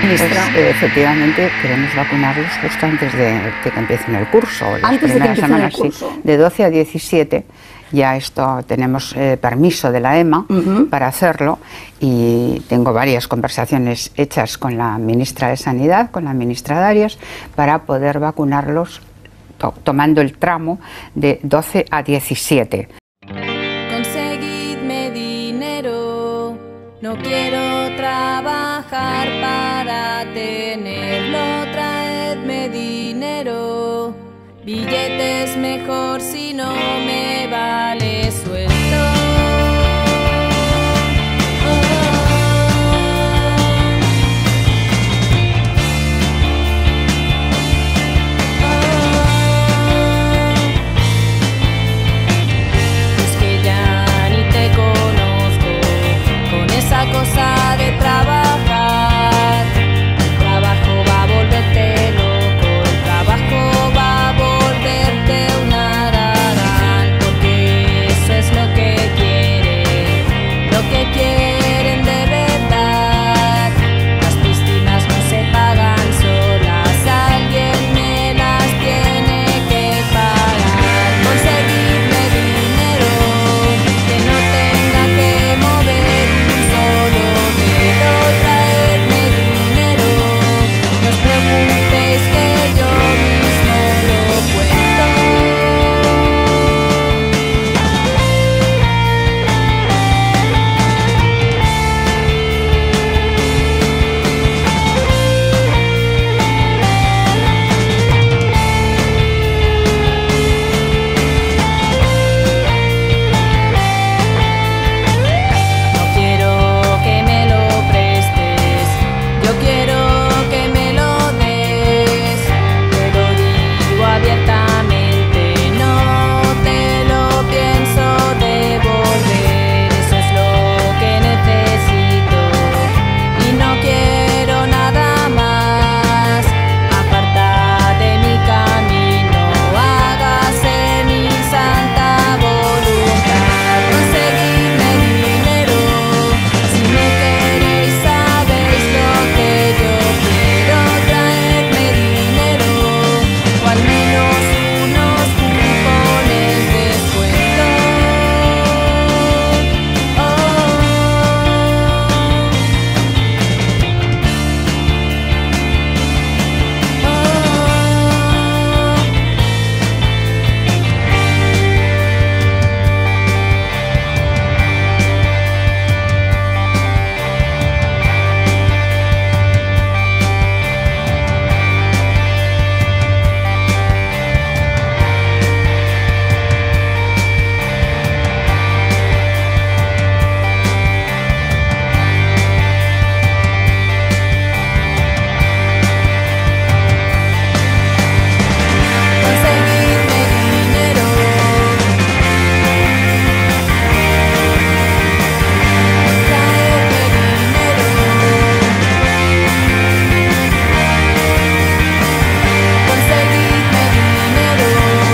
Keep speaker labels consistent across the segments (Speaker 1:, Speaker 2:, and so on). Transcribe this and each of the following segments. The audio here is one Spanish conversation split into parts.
Speaker 1: ministra?
Speaker 2: Pues, efectivamente, queremos vacunarlos justo antes de que empiecen el curso.
Speaker 1: Antes de que empiecen el curso.
Speaker 2: Sí, de 12 a 17. Ya esto tenemos permiso de la EMA para hacerlo, y tengo varias conversaciones hechas con la ministra de Sanidad, con la ministra Darias, para poder vacunarlos tomando el tramo de 12 a 17.
Speaker 3: Conseguidme dinero, no quiero trabajar para tenerlo, traedme dinero. Billetes mejor si no me vale sueldo. Es que ya ni te conozco con esa cosa de trabajar. El trabajo va a volverte loco, el trabajo va a volverte un haragán, porque eso es lo que quieren de verdad. Las piscinas no se pagan solas, alguien me las tiene que pagar. Conseguirme dinero, que no tenga que mover un solo dedo, traerme dinero, no os preguntéis que yo mismo lo cuento. No quiero que me lo prestes, yo quiero que me lo des. Te lo digo abiertamente, no te lo pienso devolver. Eso es lo que necesito y no quiero nada más. Aparta de mi camino, hágase mi santa voluntad. Conseguidme dinero, si me queréis sabéis lo que yo quiero, traerme dinero, o al menos unos cupones de descuento. Conseguidme dinero, traerme dinero, conseguidme dinero.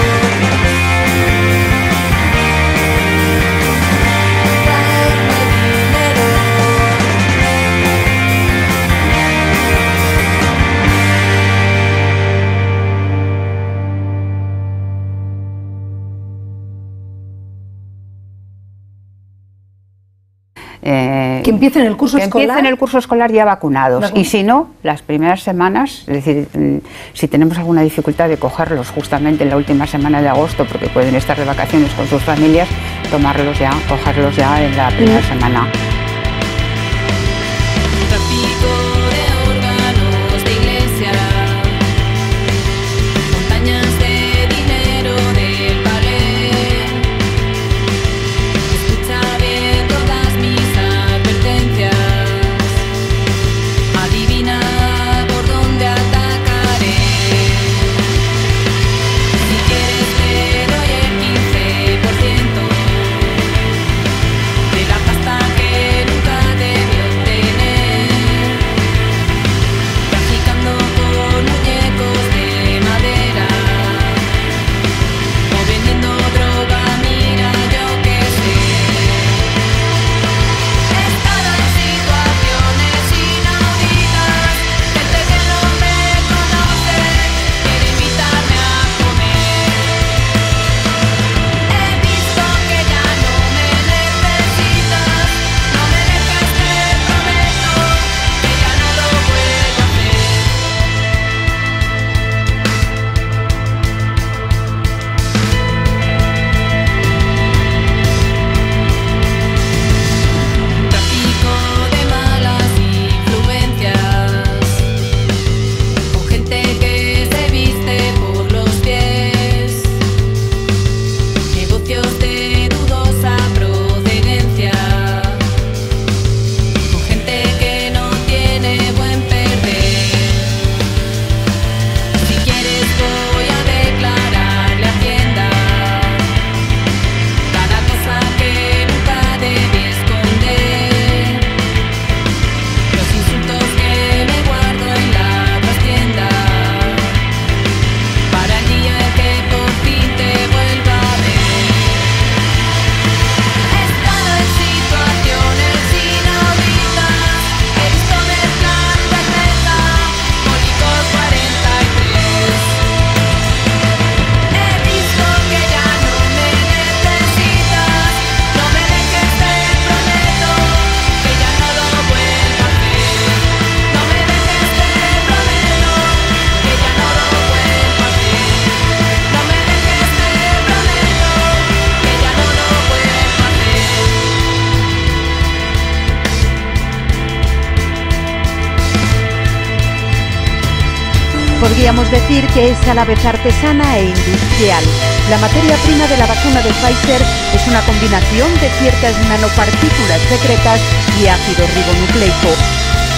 Speaker 1: Que empiecen el curso
Speaker 2: que
Speaker 1: escolar.
Speaker 2: empiecen el curso escolar ya vacunados,
Speaker 1: Vacuna.
Speaker 2: y si no, las primeras semanas, es decir, si tenemos alguna dificultad de cogerlos justamente en la última semana de agosto, porque pueden estar de vacaciones con sus familias, cogerlos ya en la primera semana.
Speaker 3: Tráfico de órganos de iglesia, montañas de dinero del ballet. Escucha bien todas mis advertencias, adivina por dónde atacaré. Si quieres te doy el 15% de la pasta que
Speaker 4: Podríamos decir que es a la vez artesana e industrial. La materia prima de la vacuna de Pfizer es una combinación de ciertas nanopartículas secretas y ácido ribonucleico.